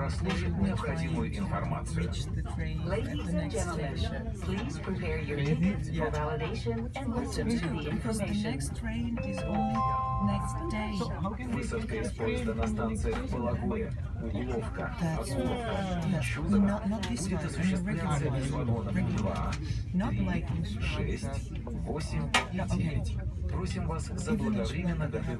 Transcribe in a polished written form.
прослушать необходимую информацию. Ladies and gentlemen, please prepare your tickets for validation and listen to the information. Высадка из поезда на станциях Балагуя, Угловка, Орловка, Чудово будет осуществляться из вагонов 2, 3, 6, 8 и 9. Просим вас заблаговременно готовить